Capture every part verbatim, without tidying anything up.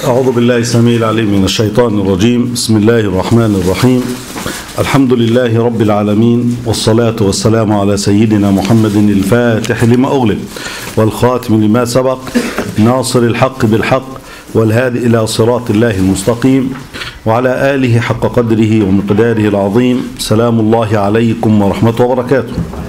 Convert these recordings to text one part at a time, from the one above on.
أعوذ بالله السميع العليم من الشيطان الرجيم. بسم الله الرحمن الرحيم. الحمد لله رب العالمين، والصلاة والسلام على سيدنا محمد الفاتح لما أغلق والخاتم لما سبق، ناصر الحق بالحق والهادي إلى صراط الله المستقيم، وعلى آله حق قدره ومقداره العظيم. سلام الله عليكم ورحمة وبركاته.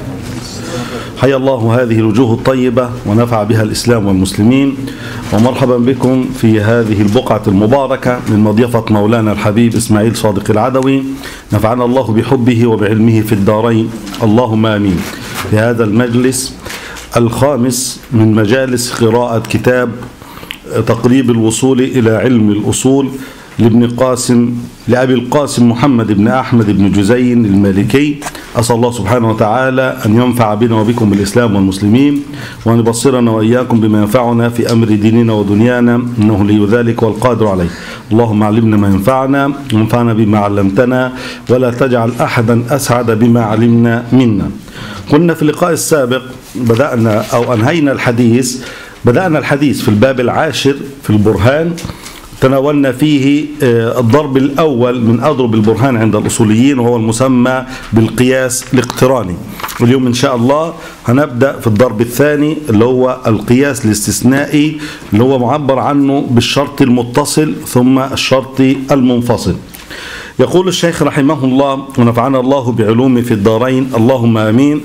حيا الله هذه الوجوه الطيبة ونفع بها الإسلام والمسلمين، ومرحبا بكم في هذه البقعة المباركة من مضيفة مولانا الحبيب إسماعيل صادق العدوي، نفعنا الله بحبه وبعلمه في الدارين، اللهم آمين. في هذا المجلس الخامس من مجالس قراءة كتاب تقريب الوصول إلى علم الأصول لابن قاسم لأبي القاسم محمد بن أحمد بن جزين المالكي. أسأل الله سبحانه وتعالى أن ينفع بنا وبكم بالإسلام والمسلمين، وأن يبصرنا وإياكم بما ينفعنا في أمر ديننا ودنيانا، إنه لي ذلك والقادر عليه. اللهم علمنا ما ينفعنا وانفعنا بما علمتنا، ولا تجعل أحدا أسعد بما علمنا منا. قلنا في اللقاء السابق بدأنا أو أنهينا الحديث بدأنا الحديث في الباب العاشر في البرهان، تناولنا فيه الضرب الأول من أضرب البرهان عند الأصوليين، وهو المسمى بالقياس الاقتراني. واليوم إن شاء الله هنبدأ في الضرب الثاني اللي هو القياس الاستثنائي، اللي هو معبر عنه بالشرط المتصل ثم الشرط المنفصل. يقول الشيخ رحمه الله ونفعنا الله بعلومه في الدارين، اللهم آمين.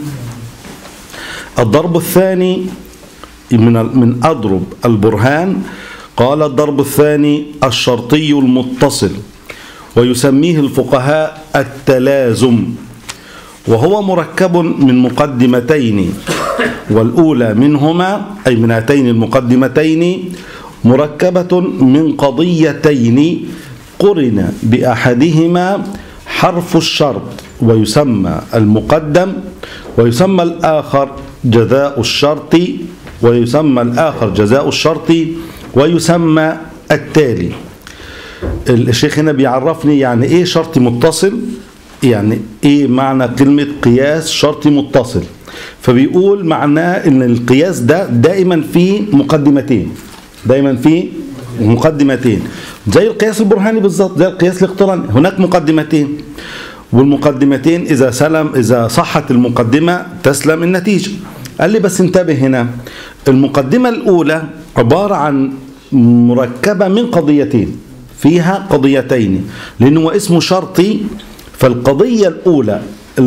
الضرب الثاني من من أضرب البرهان، قال الضرب الثاني الشرطي المتصل، ويسميه الفقهاء التلازم، وهو مركب من مقدمتين، والأولى منهما أي من هاتين المقدمتين مركبة من قضيتين قرن بأحدهما حرف الشرط ويسمى المقدم، ويسمى الآخر جزاء الشرط ويسمى الآخر جزاء الشرط ويسمى التالي. الشيخ هنا بيعرفني يعني ايه شرط متصل، يعني ايه معنى كلمة قياس شرط متصل. فبيقول معناه ان القياس ده دائما فيه مقدمتين، دائما فيه مقدمتين، زي القياس البرهاني بالظبط، زي القياس الاقتراني، هناك مقدمتين، والمقدمتين اذا سلم اذا صحت المقدمة تسلم النتيجة. قال لي بس انتبه هنا، المقدمة الأولى عبارة عن مركبة من قضيتين، فيها قضيتين، لأنه اسمه شرطي. فالقضية الأولى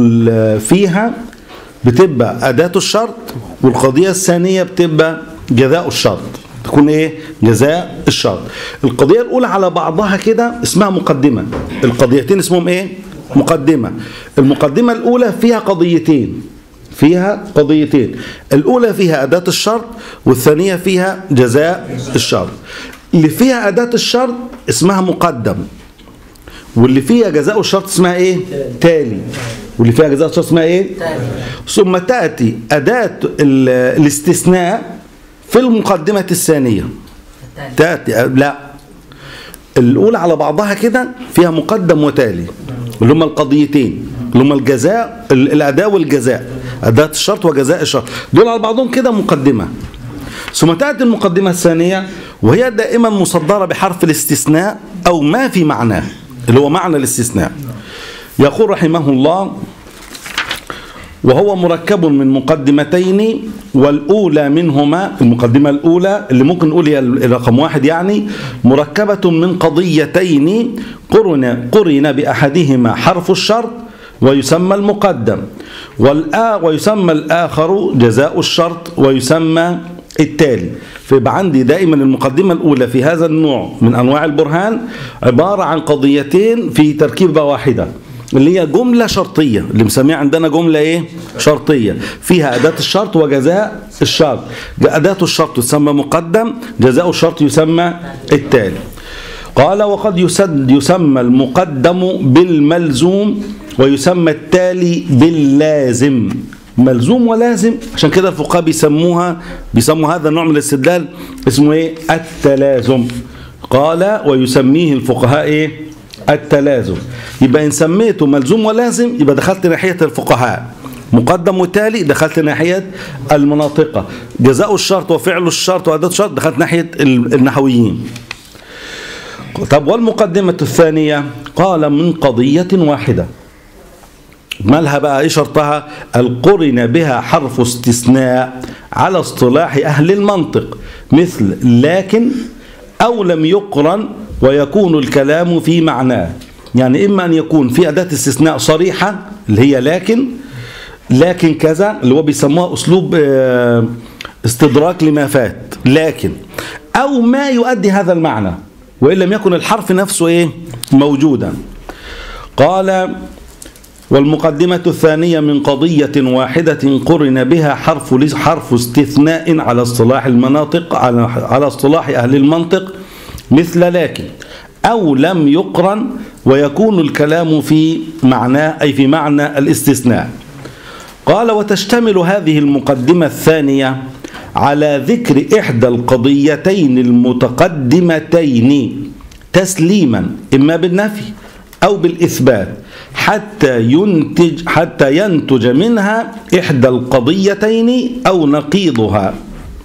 فيها بتبقى أداة الشرط، والقضية الثانية بتبقى جزاء الشرط، تكون إيه؟ جزاء الشرط. القضية الأولى على بعضها كده اسمها مقدمة، القضيتين اسمهم إيه؟ مقدمة. المقدمة الأولى فيها قضيتين فيها قضيتين الأولى فيها أداة الشرط، والثانية فيها جزاء الشرط. اللي فيها أداة الشرط اسمها مقدم، واللي فيها جزاء الشرط اسمها إيه؟ تالي. واللي فيها جزاء الشرط اسمها إيه؟ تالي. ثم تأتي أداة الاستثناء في المقدمة الثانية. تأتي لا الأولى على بعضها كده فيها مقدم وتالي، اللي هم القضيتين، اللي هم الجزاء الأداة والجزاء، أداة الشرط وجزاء الشرط، دول على بعضهم كده مقدمة. ثم تأتي المقدمة الثانية، وهي دائما مصدرة بحرف الاستثناء أو ما في معناه، اللي هو معنى الاستثناء. يقول رحمه الله: وهو مركب من مقدمتين، والأولى منهما، المقدمة الأولى اللي ممكن نقول هي رقم واحد، يعني مركبة من قضيتين قرن قرن بأحدهما حرف الشرط ويسمى المقدم، ويسمى الآخر جزاء الشرط ويسمى التالي. فيبقى عندي دائما المقدمة الأولى في هذا النوع من أنواع البرهان عبارة عن قضيتين في تركيبة واحدة، اللي هي جملة شرطية، اللي مسميها عندنا جملة ايه؟ شرطية، فيها أداة الشرط وجزاء الشرط. أداة الشرط تسمى مقدم، جزاء الشرط يسمى التالي. قال: وقد يسد يسمى المقدم بالملزوم، ويسمى التالي باللازم. ملزوم ولازم، عشان كده الفقهاء بيسموها بيسموا هذا النوع من الاستدلال اسمه ايه؟ التلازم. قال: ويسميه الفقهاء ايه؟ التلازم. يبقى إن سميته ملزوم ولازم يبقى دخلت ناحية الفقهاء، مقدم وتالي دخلت ناحية المناطقة، جزاء الشرط وفعل الشرط وأداة الشرط دخلت ناحية النحويين. طب والمقدمة الثانية؟ قال من قضية واحدة. مالها بقى؟ ايه شرطها؟ القرن بها حرف استثناء على اصطلاح أهل المنطق، مثل لكن أو لم يقرن ويكون الكلام في معناه. يعني إما أن يكون في أداة استثناء صريحة اللي هي لكن، لكن كذا اللي هو بيسموها أسلوب استدراك لما فات، لكن أو ما يؤدي هذا المعنى وإن لم يكن الحرف نفسه إيه موجودا. قال والمقدمة الثانية من قضية واحدة قرن بها حرف حرف استثناء على اصطلاح المناطق، على على اصطلاح أهل المنطق، مثل لكن أو لم يقرن ويكون الكلام في معناه أي في معنى الاستثناء. قال وتشتمل هذه المقدمة الثانية على ذكر إحدى القضيتين المتقدمتين تسليما إما بالنفي أو بالإثبات حتى ينتج حتى ينتج منها إحدى القضيتين أو نقيضها.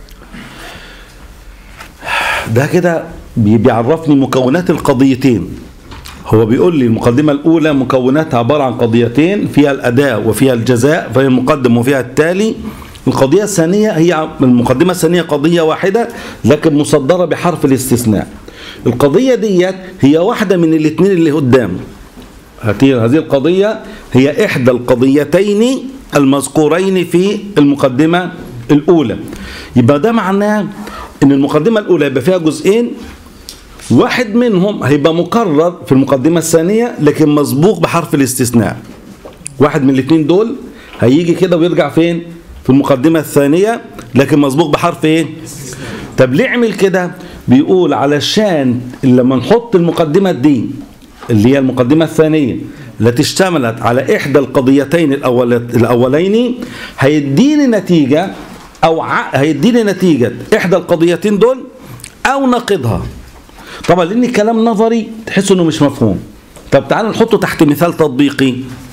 ده كده بيعرفني مكونات القضيتين. هو بيقول لي المقدمة الأولى مكوناتها عبارة عن قضيتين، فيها الأداء وفيها الجزاء، فهي المقدم وفيها التالي. القضية الثانية هي المقدمة الثانية قضية واحدة لكن مصدرة بحرف الاستثناء. القضية ديت هي واحدة من الاثنين اللي قدام. هذه القضية هي إحدى القضيتين المذكورين في المقدمة الأولى. يبقى ده معناه إن المقدمة الأولى يبقى فيها جزئين، واحد منهم هيبقى مكرر في المقدمة الثانية لكن مسبوق بحرف الاستثناء. واحد من الاثنين دول هيجي كده ويرجع فين؟ في المقدمة الثانية لكن مسبوق بحرف ايه؟ طب ليه عمل كده؟ بيقول علشان لما نحط المقدمة دي اللي هي المقدمة الثانية التي اشتملت على إحدى القضيتين الأولين هيديني نتيجة أو هيديني نتيجة إحدى القضيتين دول أو نقضها. طبعا لأن كلام نظري تحس إنه مش مفهوم. طب تعالوا نحطه تحت مثال تطبيقي.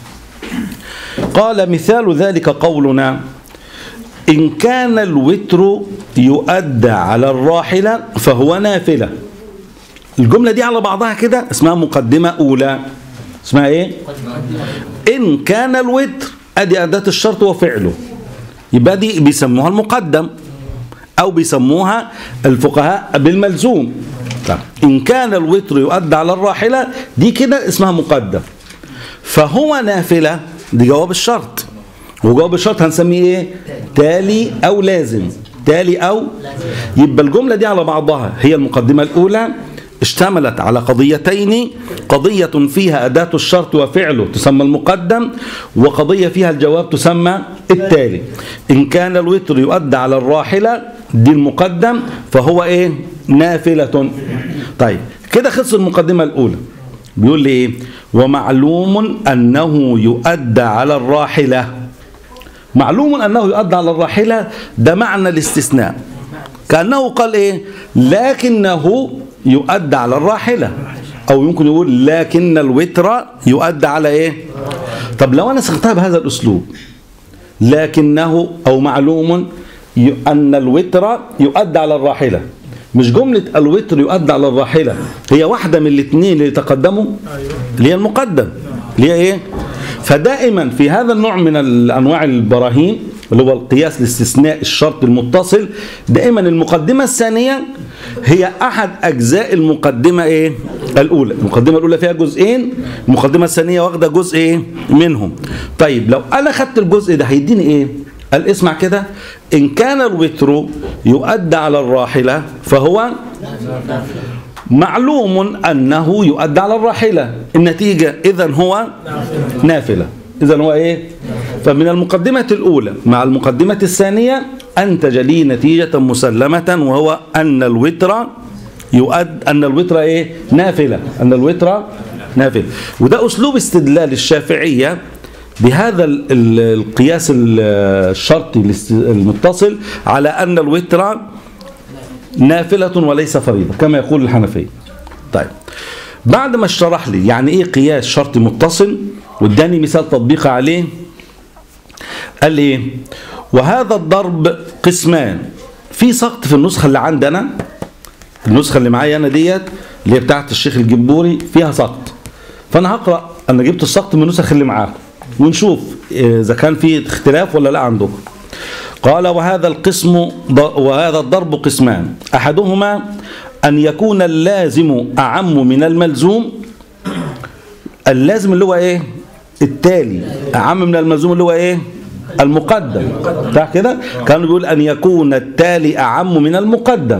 قال مثال ذلك قولنا إن كان الوتر يؤدى على الراحلة فهو نافلة. الجملة دي على بعضها كده اسمها مقدمة أولى. اسمها إيه؟ إن كان الوتر أدي أداة الشرط وفعله، يبقى دي بيسموها المقدم أو بيسموها الفقهاء بالملزوم. طب إن كان الوتر يؤدى على الراحلة دي كده اسمها مقدم. فهو نافلة دي جواب الشرط، وجواب الشرط هنسميه ايه؟ تالي او لازم. تالي او يبقى الجملة دي على بعضها هي المقدمة الأولى اشتملت على قضيتين، قضية فيها أداة الشرط وفعله تسمى المقدم، وقضية فيها الجواب تسمى التالي. إن كان الوتر يؤدى على الراحلة دي المقدم فهو ايه؟ نافلة. طيب كده خلص المقدمة الأولى. بيقول لي ايه؟ ومعلوم أنه يؤدى على الراحلة. معلوم أنه يؤدى على الراحلة ده معنى الاستثناء، كأنه قال ايه؟ لكنه يؤدى على الراحلة، أو يمكن يقول لكن الوتر يؤدى على ايه؟ طب لو أنا سختها بهذا الأسلوب لكنه أو معلوم أن الوتر يؤدى على الراحلة، مش جملة الوتر يؤدى على الراحلة هي واحدة من الاثنين اللي تقدموا اللي هي المقدم اللي هي ايه؟ فدائما في هذا النوع من الأنواع البراهين اللي هو القياس لاستثناء الشرط المتصل دائما المقدمة الثانية هي أحد أجزاء المقدمة ايه؟ الأولى. المقدمة الأولى فيها جزئين، المقدمة الثانية واخدة جزء ايه؟ منهم. طيب لو أنا خدت الجزء ده هيديني ايه؟ قال اسمع كده، إن كان الوتر يؤدى على الراحلة فهو معلوم أنه يؤدى على الراحلة، النتيجة إذن هو نافلة. إذن هو إيه؟ فمن المقدمة الأولى مع المقدمة الثانية أنتج لي نتيجة مسلمة، وهو أن الوتر يؤدى أن الوتر إيه؟ نافلة. أن الوتر نافلة. وده أسلوب استدلال الشافعية بهذا القياس الشرطي المتصل على أن الوتر نافلة وليس فريضة كما يقول الحنفية. طيب بعد ما اشرح لي يعني ايه قياس شرطي متصل واداني مثال تطبيق عليه، قال لي ايه؟ وهذا الضرب قسمان. في سقط في النسخة اللي عندنا، النسخة اللي معايا انا ديت اللي هي بتاعت الشيخ الجبوري فيها سقط، فانا هقرا، انا جبت السقط من النسخ اللي معاكم ونشوف اذا كان في اختلاف ولا لا عندكم. قال وهذا القسم وهذا الضرب قسمان، احدهما ان يكون اللازم اعم من الملزوم. اللازم اللي هو ايه؟ التالي. اعم من الملزوم اللي هو ايه؟ المقدم. صح كده؟ كانوا بيقول ان يكون التالي اعم من المقدم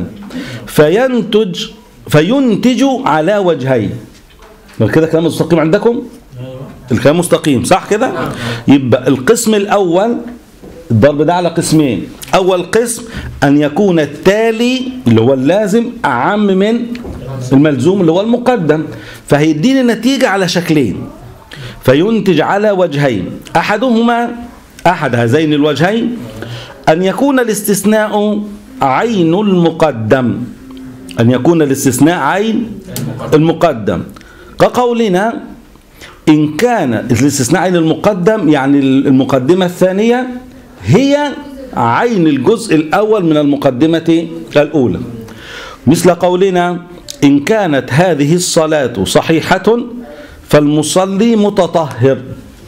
فينتج فينتج على وجهين. كده كلام مستقيم عندكم؟ الكلام مستقيم صح كده؟ يبقى القسم الاول الضرب ده على قسمين. اول قسم ان يكون التالي اللي هو اللازم اعم من الملزوم اللي هو المقدم، فهيديني نتيجة على شكلين، فينتج على وجهين. احدهما احد هذين الوجهين ان يكون الاستثناء عين المقدم، ان يكون الاستثناء عين المقدم، كقولنا ان كان الاستثناء عين المقدم يعني المقدمة الثانية هي عين الجزء الأول من المقدمة الأولى، مثل قولنا إن كانت هذه الصلاة صحيحة فالمصلي متطهر.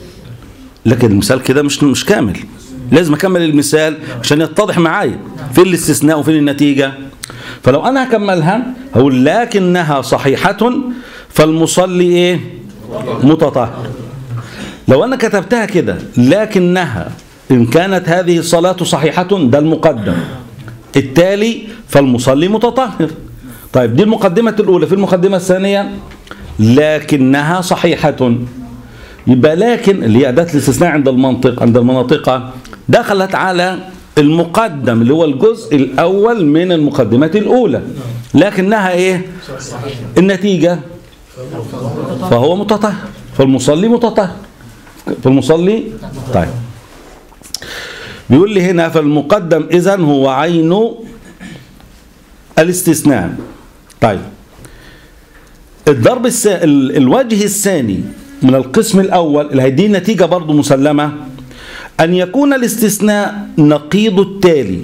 لكن المثال كده مش مش كامل، لازم أكمل المثال عشان يتضح معايا فين الاستثناء وفين النتيجة. فلو أنا هكملها هقول لكنها صحيحة فالمصلي إيه؟ متطهر. لو أنا كتبتها كده لكنها إن كانت هذه الصلاة صحيحة ده المقدم، التالي فالمصلي متطهر. طيب دي المقدمة الأولى. في المقدمة الثانية لكنها صحيحة، يبقى لكن اللي هي أداة الاستثناء عند المنطق عند المناطق دخلت على المقدم اللي هو الجزء الأول من المقدمة الأولى، لكنها إيه؟ النتيجة فهو متطهر، فالمصلي متطهر، فالمصلي. طيب بيقول لي هنا فالمقدم إذن هو عين الاستثناء. طيب الضرب الس... الوجه الثاني من القسم الأول اللي هيدي نتيجة برضو مسلمة أن يكون الاستثناء نقيض التالي.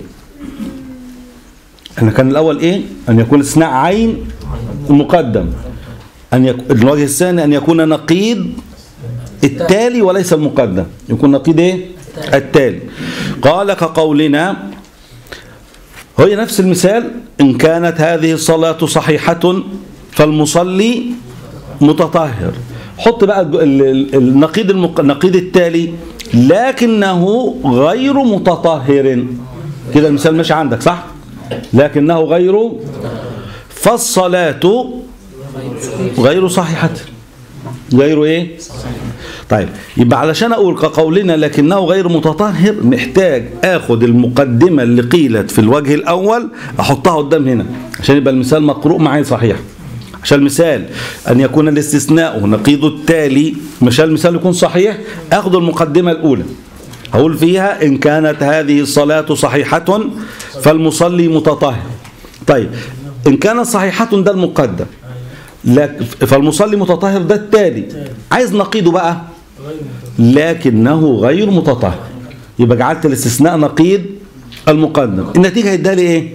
احنا كان الأول إيه؟ أن يكون الاستثناء عين المقدم. أن يك... الوجه الثاني أن يكون نقيض التالي وليس المقدم، يكون نقيض إيه؟ التالي. قال كقولنا، هو نفس المثال إن كانت هذه الصلاة صحيحة فالمصلي متطهر. حط بقى النقيض المق... نقيض التالي لكنه غير متطهر. كده المثال مش عندك صح؟ لكنه غير، فالصلاة غير صحيحة. غير ايه؟ طيب يبقى علشان اقول كقولنا لكنه غير متطهر محتاج اخد المقدمة اللي قيلت في الوجه الاول احطها قدام هنا عشان يبقى المثال مقروء معي صحيح. عشان المثال ان يكون الاستثناء نقيض التالي، مشان المثال يكون صحيح اخد المقدمة الاولى هقول فيها ان كانت هذه الصلاة صحيحة فالمصلي متطهر. طيب ان كانت صحيحة ده المقدم، فالمصلي متطهر ده التالي، عايز نقيضه بقى لكنه غير متطهر، يبقى جعلت الاستثناء نقيض المقدم. النتيجة هيديها لي ايه؟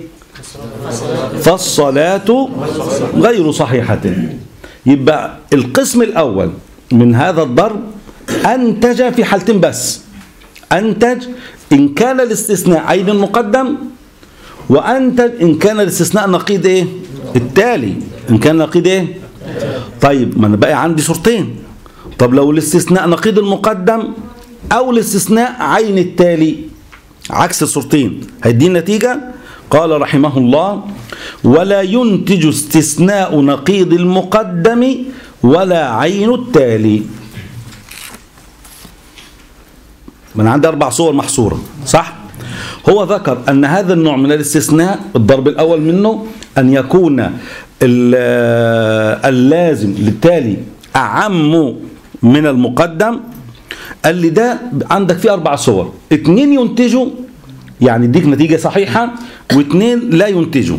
فالصلاة غير صحيحة. يبقى القسم الأول من هذا الضرب أنتج في حالتين بس، أنتج إن كان الاستثناء عين المقدم، وأنتج إن كان الاستثناء نقيض ايه؟ التالي. إن كان نقيض ايه؟ طيب ما أنا بقى عندي صورتين. طب لو الاستثناء نقيض المقدم أو الاستثناء عين التالي عكس الصورتين هيدي نتيجة. قال رحمه الله ولا ينتج استثناء نقيض المقدم ولا عين التالي. من عندي أربع صور محصورة صح؟ هو ذكر أن هذا النوع من الاستثناء الضرب الأول منه أن يكون اللازم للتالي أعم من المقدم. قال لي ده عندك فيه أربع صور، اتنين ينتجوا يعني يديك نتيجة صحيحة، واثنين لا ينتجوا.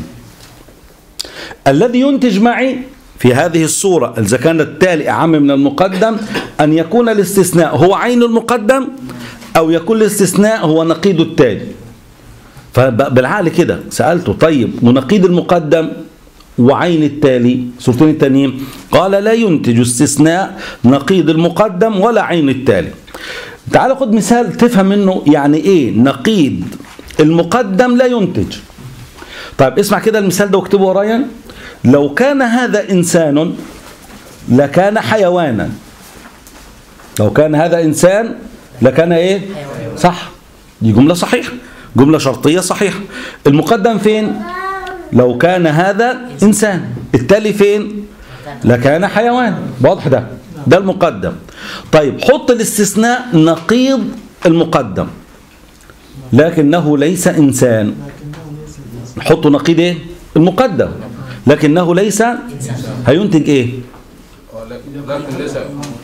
الذي ينتج معي في هذه الصورة إذا كان التالي أعم من المقدم أن يكون الاستثناء هو عين المقدم أو يكون الاستثناء هو نقيض التالي. فبالعقل كده سألته طيب ونقيض المقدم وعين التالي، صورتين التانيين. قال لا ينتج استثناء نقيض المقدم ولا عين التالي. تعال خد مثال تفهم منه يعني ايه نقيض المقدم لا ينتج. طيب اسمع كده المثال ده واكتبه ورايا. لو كان هذا إنسان لكان حيوانا. لو كان هذا إنسان لكان ايه؟ صح، دي جملة صحيحة، جملة شرطية صحيحة. المقدم فين؟ لو كان هذا إنسان. التالي فين؟ لكان حيوان. واضح ده؟ ده المقدم. طيب حط الاستثناء نقيض المقدم لكنه ليس إنسان. حطوا نقيض ايه؟ المقدم لكنه ليس، هينتج ايه؟ لكن ليس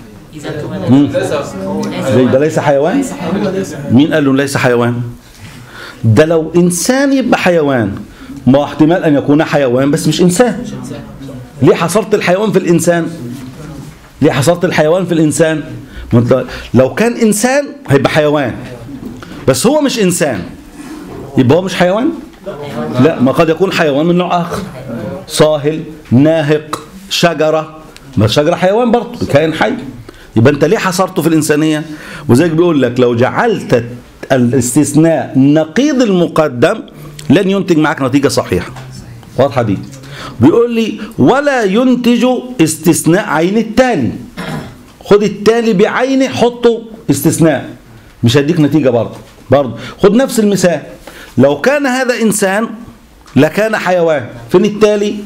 ده ليس حيوان. مين قال له ليس حيوان؟ ده لو إنسان يبقى حيوان، ما احتمال أن يكون حيوان بس مش إنسان. ليه حصرت الحيوان في الإنسان؟ ليه حصرت الحيوان في الإنسان؟ لو كان إنسان هيبقى حيوان بس هو مش إنسان، يبقى هو مش حيوان؟ لا، ما قد يكون حيوان من نوع آخر، صاهل، ناهق، شجرة. ما الشجرة حيوان برضه، كائن حي. يبقى أنت ليه حصرته في الإنسانية؟ وزيك بيقول لك لو جعلت الاستثناء نقيض المقدم لن ينتج معك نتيجة صحيحة. واضحة دي؟ بيقول لي ولا ينتج استثناء عين التالي. خد التالي بعينه حطه استثناء، مش هيديك نتيجة برضه. برضه خد نفس المثال. لو كان هذا إنسان لكان حيوان. فين التالي؟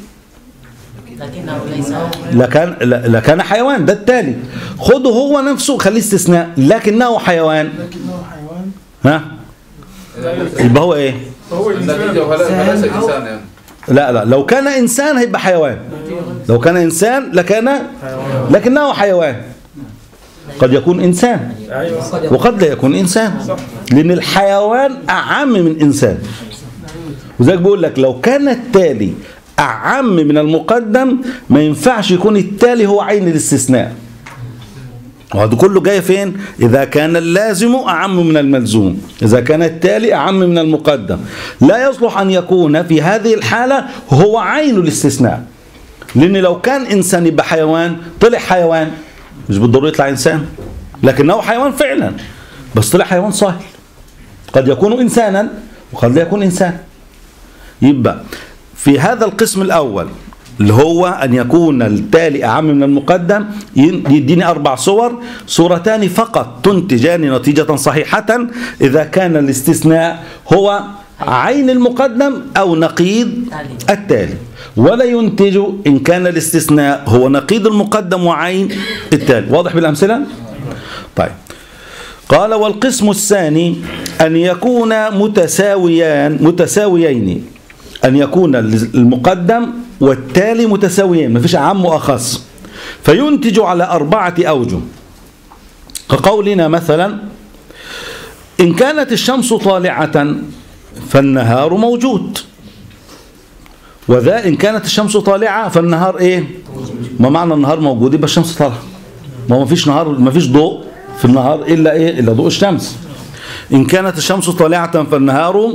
لكان لكان حيوان، ده التالي. خده هو نفسه خليه استثناء لكنه حيوان. ها؟ يبقى هو ايه؟ هو إنسان. لا لا، لو كان إنسان هيبقى حيوان. لو كان إنسان لكان لكنه حيوان. قد يكون إنسان وقد لا يكون إنسان، لأن الحيوان أعم من إنسان. وذلك بيقول لك لو كان التالي أعم من المقدم ما ينفعش يكون التالي هو عين الاستثناء. وهذا كله جاي فين؟ إذا كان اللازم أعم من الملزوم، إذا كان التالي أعم من المقدم. لا يصلح أن يكون في هذه الحالة هو عين الاستثناء، لأن لو كان إنسان يبقى حيوان، طلع حيوان مش بالضرورة يطلع إنسان، لكنه حيوان فعلا بس طلع حيوان صاهل. قد يكون إنسانا وقد لا يكون إنسان. يبقى في هذا القسم الأول اللي هو أن يكون التالي أعم من المقدم يديني أربع صور. صورتان فقط تنتجان نتيجة صحيحة إذا كان الاستثناء هو عين المقدم أو نقيض التالي، ولا ينتج إن كان الاستثناء هو نقيض المقدم وعين التالي. واضح بالأمثلة؟ طيب قال والقسم الثاني أن يكون متساويان متساويين أن يكون المقدم والتالي متساويين، ما فيش أعم وأخص، فينتج على أربعة أوجه. كقولنا مثلا إن كانت الشمس طالعة فالنهار موجود، وذا إن كانت الشمس طالعة فالنهار إيه؟ ما معنى النهار موجود؟ يبقى الشمس طالعة. ما فيش نهار، ما فيش ضوء في النهار إلا إيه؟ إلا ضوء الشمس. إن كانت الشمس طالعة فالنهار،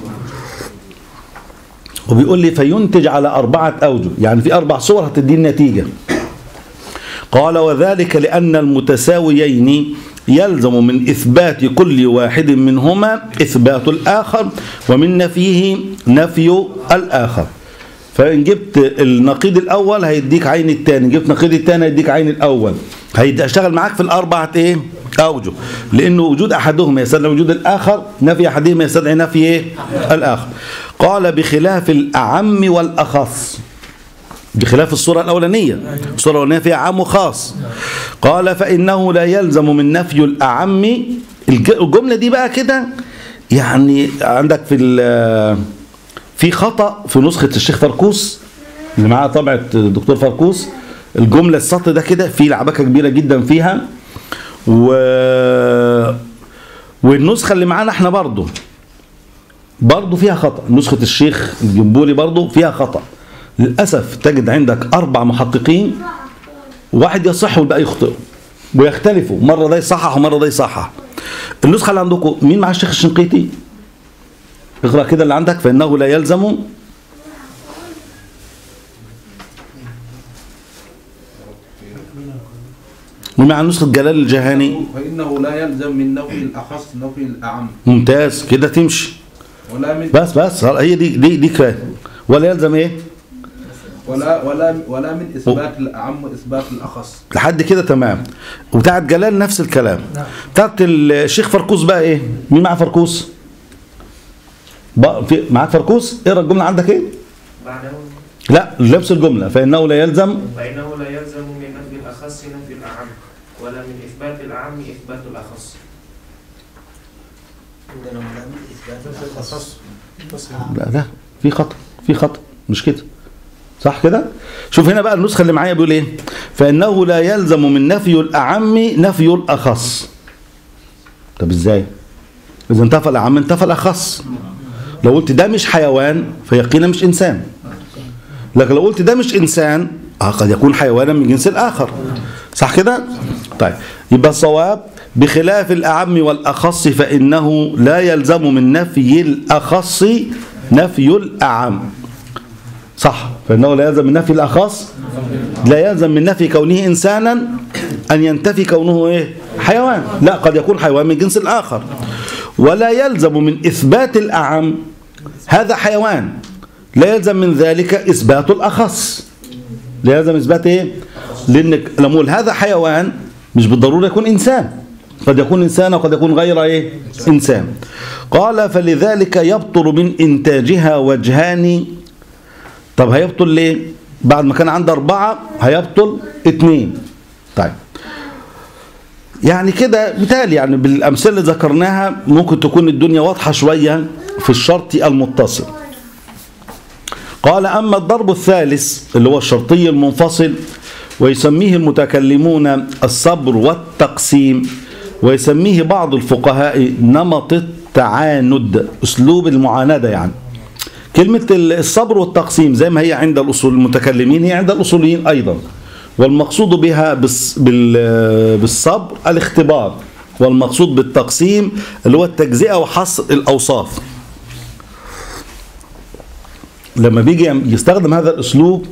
وبيقول لي فينتج على أربعة أوجه، يعني في أربع صور هتدي النتيجة. قال وذلك لأن المتساويين يلزم من إثبات كل واحد منهما إثبات الآخر ومن نفيه نفي الآخر. فإن جبت النقيض الأول هيديك عين الثاني، جبت نقيض الثاني هيديك عين الأول. هيشتغل معاك في الأربعة إيه؟ أوجه، لأنه وجود أحدهما يستدعي وجود الآخر، نفي أحدهما يستدعي نفي إيه؟ الآخر. قال بخلاف الأعم والأخص، بخلاف الصورة الأولانية. الصورة الأولانية فيها عام وخاص. قال فإنه لا يلزم من نفي الأعم. الجملة دي بقى كده يعني عندك في في خطأ في نسخة الشيخ فركوس اللي معاه طبعة الدكتور فركوس. الجملة السطر ده كده في لعبكة كبيرة جدا فيها، و... والنسخة اللي معانا احنا برضو برضو فيها خطأ. نسخة الشيخ الجنبوري برضو فيها خطأ للأسف. تجد عندك أربع محققين، واحد يصح والباقي يخطئ ويختلفوا، مرة ده يصحح ومرة ده يصحح. النسخة اللي عندكم مين مع الشيخ الشنقيطي؟ اقرأ كده اللي عندك. فإنه لا يلزم ومع نسخة جلال الجهاني فإنه لا يلزم من نفي الأخص نفي الأعم. ممتاز كده تمشي. ولا من بس بس هي دي دي دي كفايه. ولا يلزم ايه؟ ولا ولا ولا من إثبات الأعم وإثبات الأخص. لحد كده تمام. وبتاعت جلال نفس الكلام. بتاعت الشيخ فركوس بقى ايه؟ مين معاه فركوس؟ بقى في معاك فركوس؟ اقرا الجمله عندك ايه؟ لا نفس الجمله فإنه لا يلزم فإنه لا يلزم من نفي الأخص نفي الأعم ولا من إثبات الأعم إثبات الأخص. عندنا ولا من إثبات الأخص. لا لا في خطأ في خطأ مش كده صح كده. شوف هنا بقى النسخة اللي معايا بيقول ايه؟ فإنه لا يلزم من نفي الأعم نفي الأخص. طب ازاي؟ إذا انتفى الأعم انتفى الأخص. لو قلت ده مش حيوان فيقينا مش إنسان. لكن لو قلت ده مش إنسان آه قد يكون حيوانا من جنس الآخر. صح كده؟ طيب يبقى الصواب بخلاف الأعم والأخص فإنه لا يلزم من نفي الأخص نفي الأعم. صح. فإنه لا يلزم من نفي الأخص لا يلزم من نفي كونه إنسانا أن ينتفي كونه إيه؟ حيوان. لا قد يكون حيوان من جنس الآخر. ولا يلزم من إثبات الأعم هذا حيوان لا يلزم من ذلك إثبات الأخص. لا يلزم إثبات إيه؟ لأنك لما نقول هذا حيوان مش بالضرورة يكون إنسان. قد يكون إنسان وقد يكون غير إيه؟ إنسان. قال فلذلك يبطل من إنتاجها وجهان. طب هيبطل ليه؟ بعد ما كان عنده أربعة هيبطل اثنين. طيب يعني كده بالتالي يعني بالأمثلة اللي ذكرناها ممكن تكون الدنيا واضحة شوية في الشرط المتصل. قال أما الضرب الثالث اللي هو الشرطي المنفصل ويسميه المتكلمون الصبر والتقسيم ويسميه بعض الفقهاء نمط التعاند أسلوب المعاندة. يعني كلمة الصبر والتقسيم زي ما هي عند الأصول المتكلمين هي عند الأصوليين أيضا. والمقصود بها بالصبر الاختبار والمقصود بالتقسيم اللي هو التجزئة وحصر الأوصاف. لما بيجي يستخدم هذا الأسلوب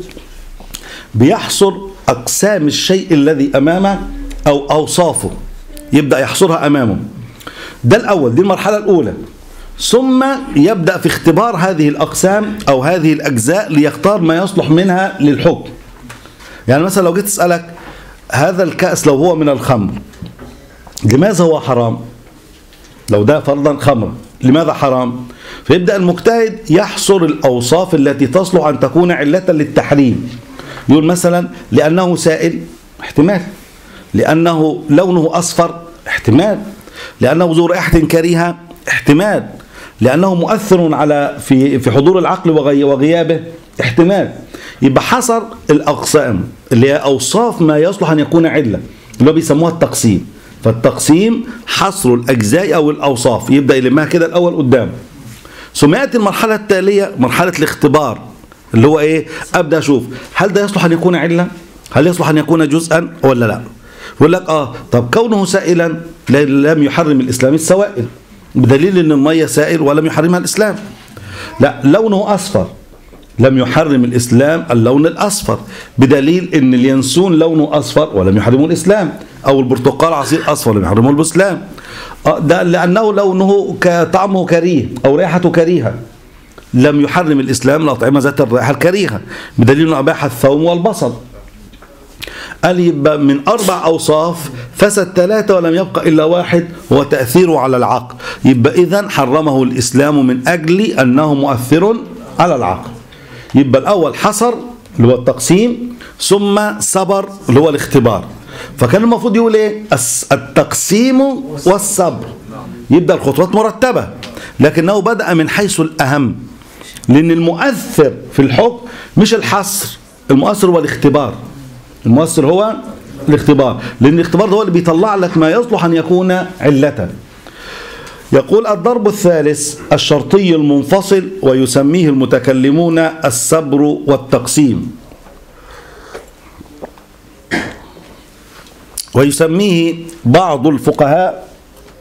بيحصر أقسام الشيء الذي أمامه أو أوصافه يبدأ يحصرها أمامه. ده الأول دي المرحلة الأولى. ثم يبدأ في اختبار هذه الأقسام أو هذه الأجزاء ليختار ما يصلح منها للحكم. يعني مثلا لو جيت أسألك هذا الكأس لو هو من الخمر لماذا هو حرام؟ لو ده فرضا خمر لماذا حرام؟ فيبدأ المجتهد يحصر الأوصاف التي تصلح أن تكون علة للتحريم. يقول مثلا لأنه سائل احتمال، لأنه لونه أصفر احتمال، لأنه ذو رائحة كريهة احتمال، لأنه مؤثر على في في حضور العقل وغيابه احتمال. يبقى حصر الأقسام اللي هي أوصاف ما يصلح أن يكون علة اللي هو بيسموها التقسيم. فالتقسيم حصر الأجزاء أو الأوصاف يبدأ يلمها كده الأول قدام. ثم يأتي المرحلة التالية مرحلة الاختبار اللي هو إيه؟ أبدأ أشوف هل ده يصلح أن يكون علة؟ هل يصلح أن يكون جزءا ولا لا؟ يقول لك آه طب كونه سائلا لم يحرم الإسلام السوائل بدليل أن المية سائل ولم يحرمها الإسلام. لا لونه أصفر لم يحرم الإسلام اللون الأصفر بدليل أن اليانسون لونه أصفر ولم يحرمه الإسلام، أو البرتقال عصير أصفر لم يحرمه الإسلام. ده لأنه لونه طعمه كريه أو ريحته كريهة لم يحرم الإسلام الأطعمة ذات الرائحة الكريهة بدليل أنه أباح الثوم والبصل. قال يبقى من أربع أوصاف فسد ثلاثة ولم يبقى إلا واحد هو تأثيره على العقل. يبقى إذن حرمه الإسلام من أجل أنه مؤثر على العقل. يبقى الأول حصر اللي هو التقسيم ثم صبر اللي هو الاختبار. فكان المفروض يقول إيه؟ التقسيم والصبر. يبدأ الخطوات مرتبة لكنه بدأ من حيث الأهم لأن المؤثر في الحكم مش الحصر، المؤثر هو الاختبار. المؤثر هو الاختبار لأن الاختبار هو اللي بيطلع لك ما يصلح أن يكون علة. يقول الضرب الثالث الشرطي المنفصل ويسميه المتكلمون الصبر والتقسيم ويسميه بعض الفقهاء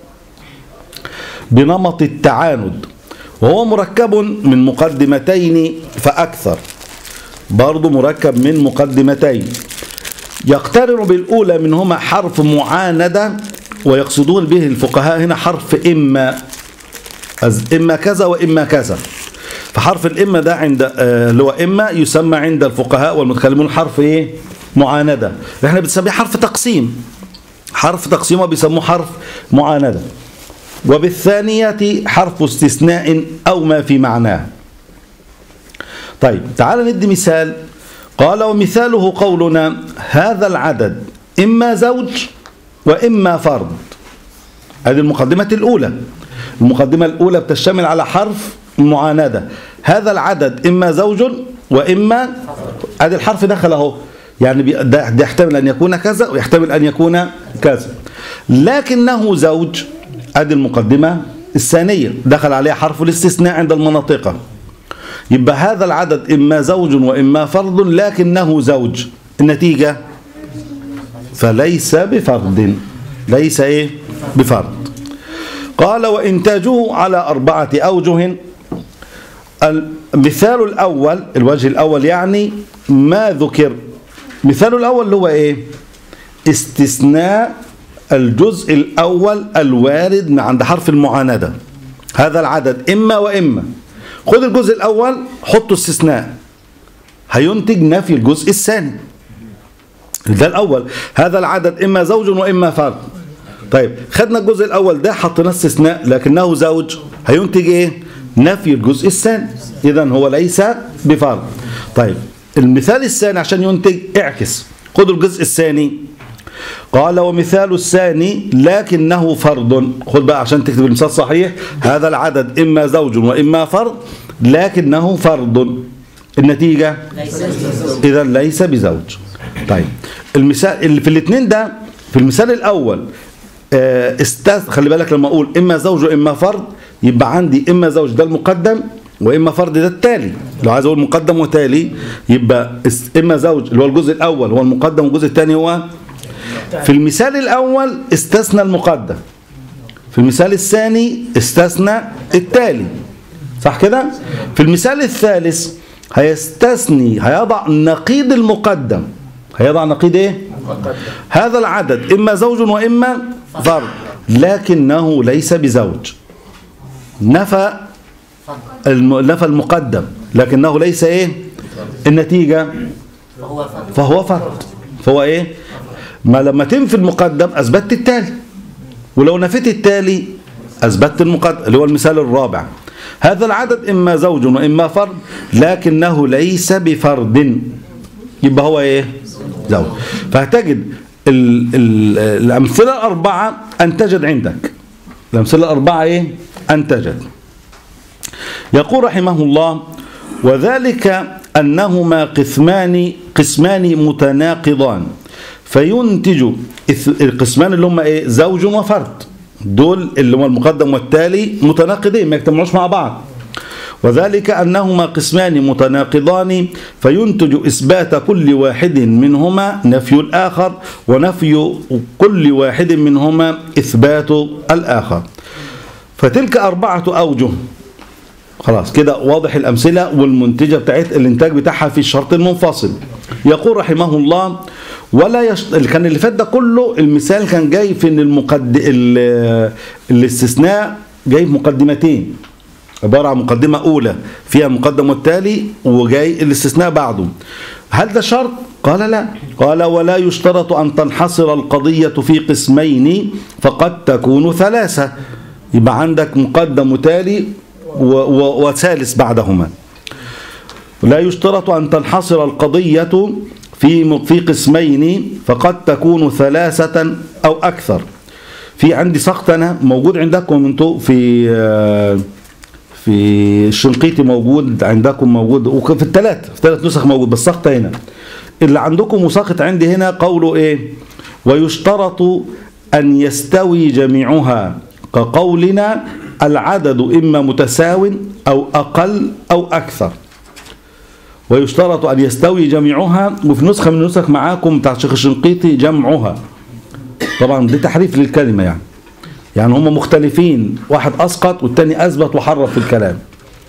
بنمط التعاند وهو مركب من مقدمتين فأكثر. برضو مركب من مقدمتين يقترن بالأولى منهما حرف معاندة، ويقصدون به الفقهاء هنا حرف إما، إما كذا وإما كذا. فحرف الإما ده عند اللي هو إما يسمى عند الفقهاء والمتكلمون حرف إيه؟ معاندة. احنا بنسميه حرف تقسيم، حرف تقسيم بيسموه حرف معاندة. وبالثانية حرف استثناء أو ما في معناه. طيب تعال ندي مثال. قال ومثاله قولنا هذا العدد إما زوج وإما فرد. هذه المقدمة الأولى. المقدمة الأولى بتشتمل على حرف معاندة. هذا العدد إما زوج وإما، هذا الحرف دخل اهو، يعني ده يحتمل أن يكون كذا ويحتمل أن يكون كذا، لكنه زوج. هذه المقدمة الثانية دخل عليها حرف الاستثناء عند المناطق. يبقى هذا العدد إما زوج وإما فرد لكنه زوج، النتيجة فليس بفرد، ليس إيه؟ بفرد. قال وإنتاجه على أربعة أوجه. المثال الأول، الوجه الأول يعني ما ذكر. مثال الأول اللي هو إيه؟ استثناء الجزء الأول الوارد من عند حرف المعاندة. هذا العدد إما وإما، خذ الجزء الأول حطه استثناء، هينتج نفي الجزء الثاني. ده الأول، هذا العدد إما زوج وإما فرد. طيب خدنا الجزء الأول ده حطيناه استثناء لكنه زوج، هينتج إيه؟ نفي الجزء الثاني، إذا هو ليس بفرد. طيب المثال الثاني عشان ينتج اعكس، خذوا الجزء الثاني. قال ومثال الثاني لكنه فرد. خذ بقى عشان تكتب المثال صحيح. هذا العدد إما زوج وإما فرد لكنه فرد، النتيجة إذا ليس بزوج. طيب المثال اللي في الاثنين ده، في المثال الأول استاذ، خلي بالك لما أقول إما زوج وإما فرد يبقى عندي إما زوج ده المقدم وإما فرد ده التالي. لو عايز أقول مقدم وتالي يبقى إما زوج اللي هو الجزء الأول هو المقدم والجزء الثاني هو. في المثال الأول استثنى المقدم، في المثال الثاني استثنى التالي، صح كده؟ في المثال الثالث هيستثني، هيضع نقيض المقدم، هيضع نقيض ايه؟ هذا العدد إما زوج وإما فرد لكنه ليس بزوج، نفى نفى المقدم لكنه ليس ايه؟ النتيجة فهو فرد. فهو ايه؟ ما لما تنفي المقدم أثبتت التالي، ولو نفيت التالي أثبتت المقدم، اللي هو المثال الرابع. هذا العدد إما زوج وإما فرد لكنه ليس بفرد، يبقى هو إيه؟ زوج. فهتجد ال ال الأمثلة الأربعة أنتجت عندك، الأمثلة الأربعة إيه؟ أنتجت. يقول رحمه الله وذلك أنهما قسمان قسمان متناقضان فينتج القسمان اللي هم ايه؟ زوج وفرد، دول اللي هم المقدم والتالي متناقضين ما يجتمعوش مع بعض. وذلك أنهما قسمان متناقضان فينتج إثبات كل واحد منهما نفي الآخر، ونفي كل واحد منهما إثبات الآخر. فتلك أربعة أوجه. خلاص كده واضح الأمثلة والمنتجة بتاعت الانتاج بتاعها في الشرط المنفصل. يقول رحمه الله ولا يشت... كان اللي فات ده كله المثال كان جاي في ان المقد... ال... الاستثناء جاي في مقدمتين، عبارة عن مقدمة أولى فيها المقدم والتالي وجاي الاستثناء بعده. هل ده شرط؟ قال لا. قال ولا يشترط أن تنحصر القضية في قسمين فقد تكون ثلاثة. يبقى عندك مقدم وتالي و... و... وثالث بعدهما. لا يشترط أن تنحصر القضية في في قسمين فقد تكون ثلاثة أو أكثر. في عندي سقط أنا موجود عندكم انتوا في في الشنقيطي موجود عندكم موجود، وفي الثلاث في ثلاث نسخ موجود، بس سقط هنا اللي عندكم وساقط عندي هنا قوله إيه؟ ويشترط أن يستوي جميعها كقولنا العدد إما متساو أو أقل أو أكثر. ويشترط أن يستوي جميعها، وفي نسخة من النسخ معاكم بتاع الشيخ الشنقيطي جمعها. طبعا دي تحريف للكلمة يعني يعني هم مختلفين، واحد أسقط والتاني أثبت وحرف في الكلام.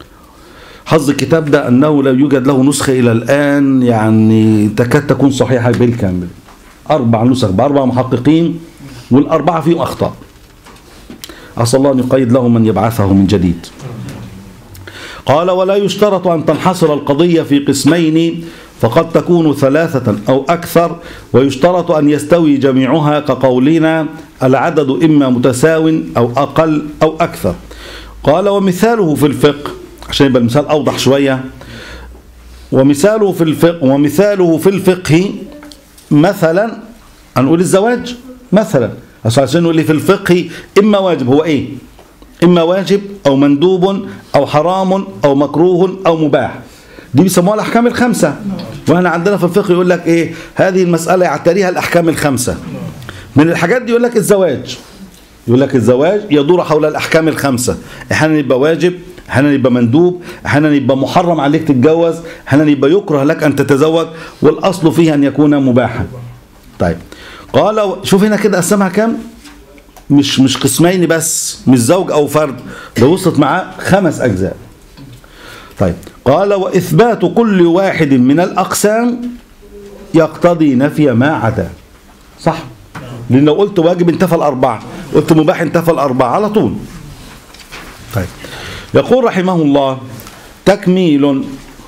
حظ الكتاب ده أنه لا يوجد له نسخة إلى الآن يعني تكاد تكون صحيحة بالكامل. أربع نسخ بأربع محققين، والأربعة فيهم أخطاء. عسى الله أن يقيد له من يبعثه من جديد. قال: ولا يشترط أن تنحصر القضية في قسمين، فقد تكون ثلاثة أو أكثر، ويشترط أن يستوي جميعها، كقولنا العدد إما متساو أو أقل أو أكثر. قال: ومثاله في الفقه، عشان يبقى المثال أوضح شوية، ومثاله في الفقه ومثاله في الفقه مثلا، هنقول الزواج مثلا، عشان نقول لي في الفقه إما واجب، هو إيه؟ إما واجب أو مندوب أو حرام أو مكروه أو مباح. دي بيسموها الأحكام الخمسة. وإحنا عندنا في الفقه يقول لك إيه؟ هذه المسألة يعتريها الأحكام الخمسة. من الحاجات دي يقول لك الزواج، يقول لك الزواج يدور حول الأحكام الخمسة. أحيانا يبقى واجب، أحيانا يبقى مندوب، أحيانا يبقى محرم عليك تتجوز، أحيانا يبقى يكره لك أن تتزوج، والأصل فيه أن يكون مباحا. طيب، قال شوف هنا كده قسمها كام؟ مش مش قسمين بس، مش زوج أو فرد، ده وصلت معاه خمس أجزاء. طيب، قال: وإثبات كل واحد من الأقسام يقتضي نفي ما عدا. صح؟ لأن لو قلت واجب انتفى الأربعة، قلت مباح انتفى الأربعة على طول. طيب، يقول رحمه الله: تكميل،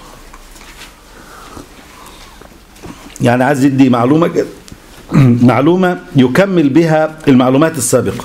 يعني عايز يدي معلومة كده، معلومة يكمل بها المعلومات السابقة.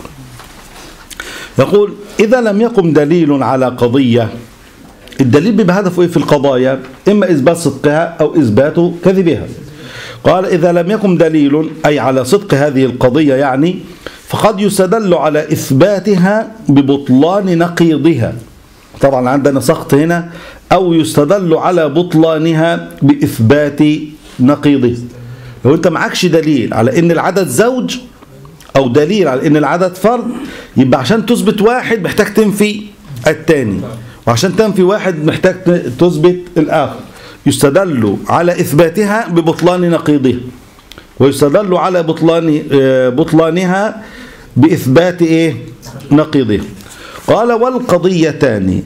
يقول: إذا لم يقم دليل على قضية، الدليل بيبقى هدفه إيه في القضايا؟ إما إثبات صدقها أو إثبات كذبها. قال: إذا لم يقم دليل، أي على صدق هذه القضية يعني، فقد يستدل على إثباتها ببطلان نقيضها. طبعا عندنا سقط هنا، أو يستدل على بطلانها بإثبات نقيضه. لو أنت معكش دليل على إن العدد زوج، أو دليل على إن العدد فرد، يبقى عشان تثبت واحد محتاج تنفي الثاني، وعشان تنفي واحد محتاج تثبت الآخر. يستدل على إثباتها ببطلان نقيضها، ويستدل على بطلان بطلانها بإثبات إيه؟ نقيضها. قال: والقضيتان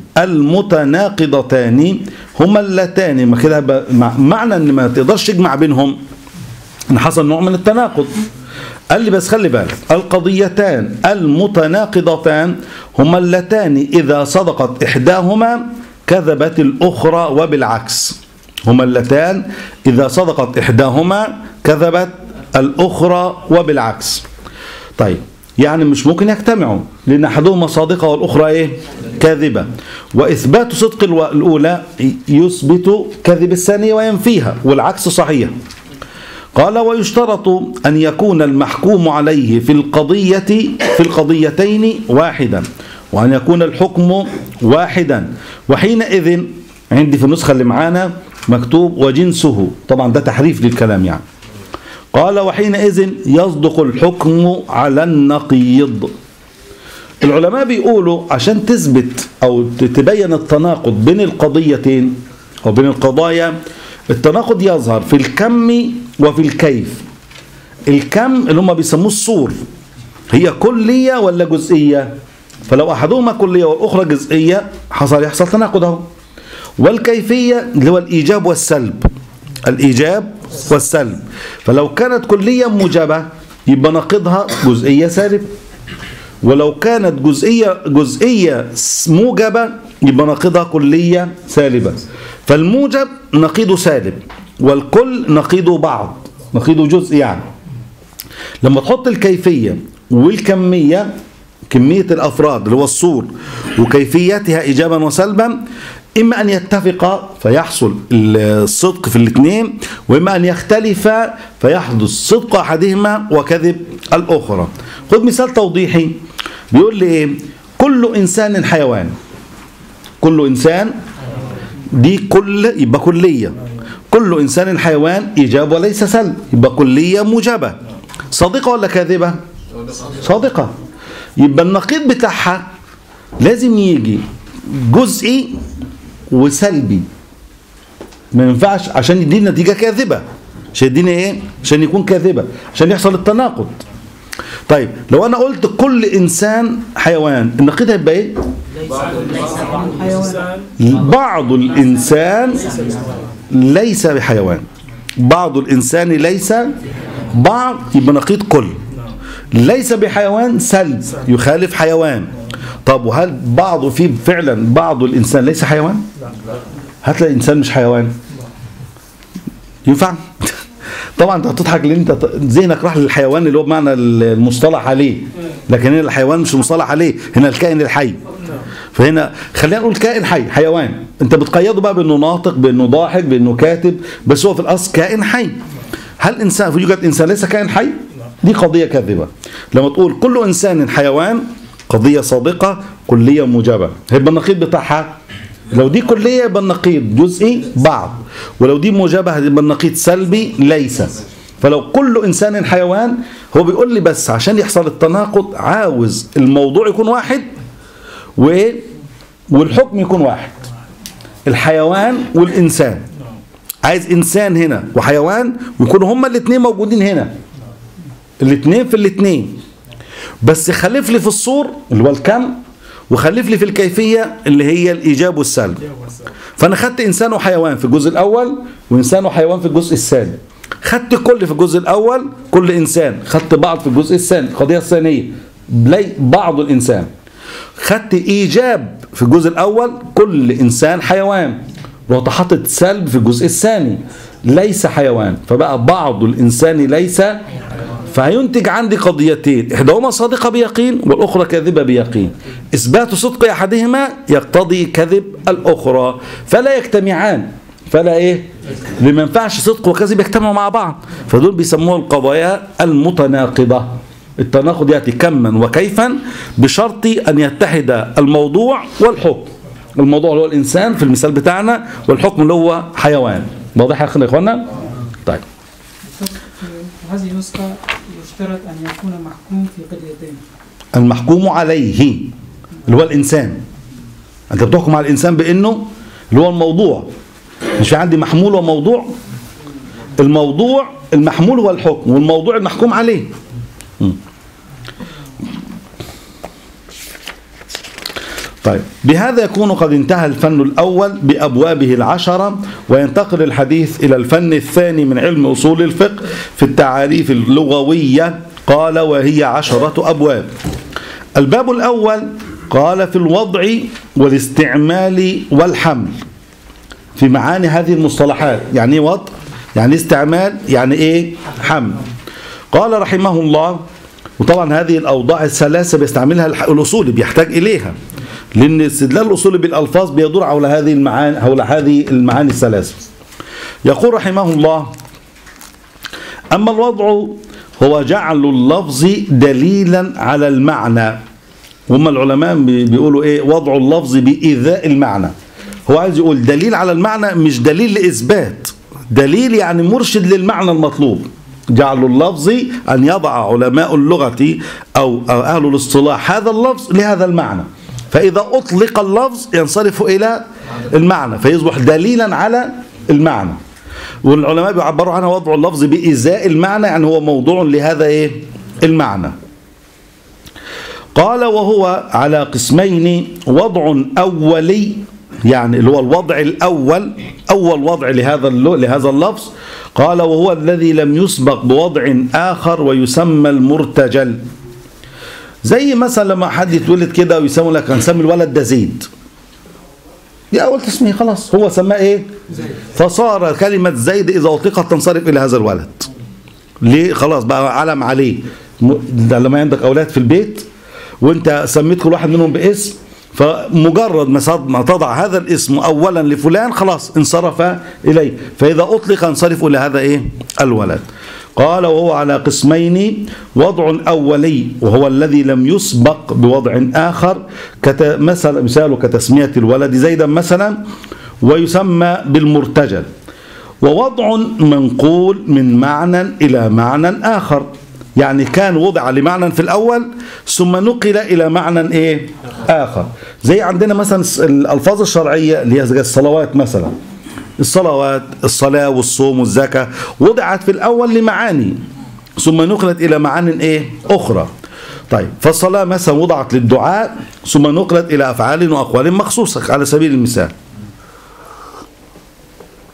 المتناقضتان هما اللتان، ما كده معنى ان ما تقدرش تجمع بينهم ان حصل نوع من التناقض. قال لي بس خلي بالك، القضيتان المتناقضتان هما اللتان إذا صدقت إحداهما كذبت الأخرى وبالعكس. هما اللتان إذا صدقت إحداهما كذبت الأخرى وبالعكس. طيب، يعني مش ممكن يجتمعوا، لأن أحدهما صادقة والأخرى إيه؟ كاذبة. وإثبات صدق الأولى يثبت كذب الثانية وينفيها، والعكس صحيح. قال: ويشترط أن يكون المحكوم عليه في القضية في القضيتين واحدا، وأن يكون الحكم واحدا، وحينئذ عندي في النسخة اللي معانا مكتوب وجنسه، طبعا ده تحريف للكلام يعني. قال: وحينئذ يصدق الحكم على النقيض. العلماء بيقولوا عشان تثبت أو تبين التناقض بين القضيتين أو بين القضايا، التناقض يظهر في الكم وفي الكيف. الكم اللي هم بيسموه الصور، هي كلية ولا جزئية؟ فلو أحدهما كلية والأخرى جزئية حصل يحصل تناقض اهو. والكيفية اللي هو الإيجاب والسلب، الإيجاب والسلب. فلو كانت كلية موجبة يبقى ناقضها جزئية سالب، ولو كانت جزئية جزئية موجبة يبقى ناقضها كلية سالبة. فالموجب نقيضه سالب، والكل نقيضه بعض، نقيضه جزء يعني. لما تحط الكيفية والكمية، كمية الأفراد اللي هو الصور وكيفيتها إيجابا وسلبا، إما أن يتفقا فيحصل الصدق في الاثنين، وإما أن يختلفا فيحدث صدق أحدهما وكذب الأخرى. خذ مثال توضيحي، بيقول لي إيه؟ كل إنسان حيوان. كل إنسان دي كل يبقى كلية، كل إنسان حيوان إيجاب وليس سلب، يبقى كلية موجبة. صادقة ولا كاذبة؟ صادقة. يبقى النقيض بتاعها لازم يجي جزئي وسلبي، ما ينفعش عشان يدينا نتيجة كاذبة، عشان يدينا ايه؟ عشان يكون كاذبة، عشان يحصل التناقض. طيب لو انا قلت كل انسان حيوان، النقيض هيبقى ايه؟ بعض الانسان ليس بحيوان. بعض الإنسان ليس بعض يبقى نقيض كل. ليس بحيوان سلب يخالف حيوان. طب وهل بعض فيه فعلا بعض الإنسان ليس حيوان؟ هتلاقي الإنسان مش حيوان ينفع؟ طبعا انت هتضحك لان انت ذهنك راح للحيوان اللي هو بمعنى المصطلح عليه، لكن هنا الحيوان مش مصطلح عليه، هنا الكائن الحي. فهنا خلينا نقول كائن حي حيوان، انت بتقيده بقى بانه ناطق بانه ضاحك بانه كاتب، بس هو في الاصل كائن حي. هل انسان يوجد انسان ليس كائن حي؟ دي قضيه كاذبه. لما تقول كل انسان حيوان قضيه صادقه كليه موجبه، هيبقى النقيض بتاعها لو دي كليه يبقى النقيض جزئي بعض، ولو دي موجبه هيبقى النقيض سلبي ليس. فلو كل انسان حيوان هو بيقول لي بس عشان يحصل التناقض عاوز الموضوع يكون واحد وايه والحكم يكون واحد. الحيوان والانسان عايز انسان هنا وحيوان ويكونوا هما الاثنين موجودين هنا، الاثنين في الاثنين، بس خلف لي في الصور اللي هو الكم وخلف لي في الكيفيه اللي هي الايجاب والسلب. فانا خدت انسان وحيوان في الجزء الاول وانسان وحيوان في الجزء الثاني، خدت كل في الجزء الاول كل انسان، خدت بعض في الجزء الثاني القضيه الثانيه بعض الانسان، خدت ايجاب في الجزء الاول كل انسان حيوان، رحت حاطط سلب في الجزء الثاني ليس حيوان، فبقى بعض الانسان ليس. فهينتج عندي قضيتين، احداهما صادقه بيقين والاخرى كاذبه بيقين. اثبات صدق احدهما يقتضي كذب الاخرى، فلا يجتمعان. فلا ايه؟ لما ينفعش صدق وكذب يجتمعوا مع بعض، فدول بيسموها القضايا المتناقضه. التناقض ياتي كما وكيفا بشرط ان يتحد الموضوع والحكم. الموضوع اللي هو الانسان في المثال بتاعنا، والحكم اللي هو حيوان. واضح يا اخوانا؟ طيب. هذه النسخة يشترط أن يكون محكوم في قضيتين. المحكوم عليه اللي هو الإنسان. أنت بتحكم على الإنسان بأنه اللي هو الموضوع، مش في عندي محمول وموضوع. الموضوع المحمول هو الحكم والموضوع المحكوم عليه. م. طيب بهذا يكون قد انتهى الفن الأول بأبوابه العشرة، وينتقل الحديث إلى الفن الثاني من علم أصول الفقه في التعاريف اللغوية. قال وهي عشرة أبواب. الباب الأول قال في الوضع والاستعمال والحمل، في معاني هذه المصطلحات. يعني ايه وضع؟ يعني استعمال؟ يعني ايه حمل؟ قال رحمه الله، وطبعا هذه الأوضاع الثلاثة بيستعملها الأصولي، بيحتاج إليها، لأن استدلال الأصول بالألفاظ بيدور حول هذه المعاني حول هذه المعاني الثلاثة. يقول رحمه الله: أما الوضع هو جعل اللفظ دليلا على المعنى. هم العلماء بيقولوا إيه؟ وضع اللفظ بإيذاء المعنى. هو عايز يقول دليل على المعنى، مش دليل لإثبات، دليل يعني مرشد للمعنى المطلوب. جعل اللفظ أن يضع علماء اللغة أو أهل الاصطلاح هذا اللفظ لهذا المعنى، فإذا أطلق اللفظ ينصرف إلى المعنى فيصبح دليلا على المعنى. والعلماء بيعبروا عنها وضع اللفظ بإزاء المعنى، يعني هو موضوع لهذا إيه؟ المعنى. قال وهو على قسمين: وضع أولي، يعني اللي هو الوضع الأول، أول وضع لهذا لهذا اللفظ. قال وهو الذي لم يسبق بوضع آخر ويسمى المرتجل. زي مثلا لما حد يتولد كده ويسموا لك هنسمي الولد ده زيد، دي أول تسمية، خلاص هو سماه إيه؟ فصار كلمة زيد إذا أطلقت تنصرف إلى هذا الولد. ليه؟ خلاص بقى علم عليه. لما عندك أولاد في البيت وأنت سميت كل واحد منهم باسم، فمجرد ما تضع هذا الاسم أولا لفلان خلاص انصرف إليه، فإذا أطلق انصرف إلى هذا إيه؟ الولد. قال وهو على قسمين: وضع أولي وهو الذي لم يسبق بوضع آخر، مثلا مثاله كتسمية الولد زيدا مثلا، ويسمى بالمرتجل. ووضع منقول من معنى إلى معنى آخر، يعني كان وضع لمعنى في الأول ثم نقل إلى معنى إيه؟ آخر. زي عندنا مثلا الألفاظ الشرعية اللي هي زي الصلوات مثلا، الصلوات، الصلاة والصوم والزكاة وضعت في الأول لمعاني ثم نقلت إلى معاني إيه؟ أخرى. طيب فالصلاة مثلا وضعت للدعاء ثم نقلت إلى أفعال وأقوال مخصوصة على سبيل المثال.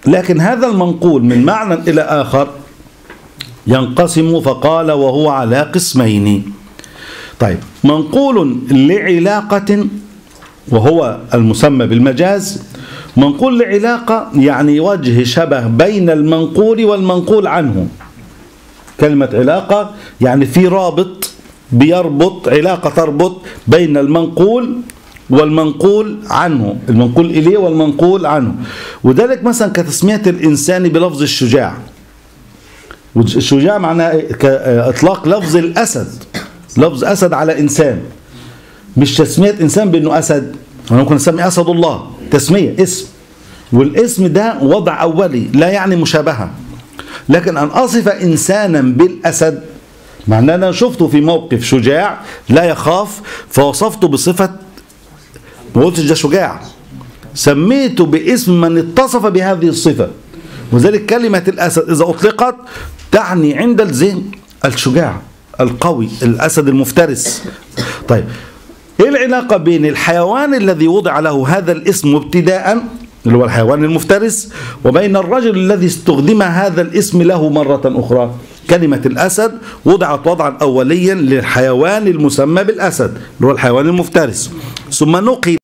لكن هذا المنقول من معنى إلى آخر ينقسم، فقال وهو على قسمين. طيب، منقول لعلاقة وهو المسمى بالمجاز. منقول لعلاقة يعني وجه شبه بين المنقول والمنقول عنه. كلمة علاقة يعني في رابط بيربط، علاقة تربط بين المنقول والمنقول عنه، المنقول إليه والمنقول عنه. وذلك مثلا كتسمية الإنسان بلفظ الشجاع. والشجاع معناه إطلاق لفظ الأسد، لفظ أسد على إنسان، مش تسمية إنسان بأنه أسد. أنا ممكن أسمي أسد الله، تسمية اسم، والاسم ده وضع أولي لا يعني مشابهة. لكن أن أصف إنسانا بالأسد معناه أنا شفته في موقف شجاع لا يخاف فوصفته بصفة، ما قلتش ده شجاع، سميته باسم من اتصف بهذه الصفة. وذلك كلمة الأسد إذا أطلقت تعني عند الذهن الشجاع القوي، الأسد المفترس. طيب، إيه العلاقة بين الحيوان الذي وضع له هذا الاسم ابتداء اللي هو الحيوان المفترس وبين الرجل الذي استخدم هذا الاسم له مرة أخرى؟ كلمة الأسد وضعت وضعا أوليا للحيوان المسمى بالأسد اللي هو الحيوان المفترس، ثم نقل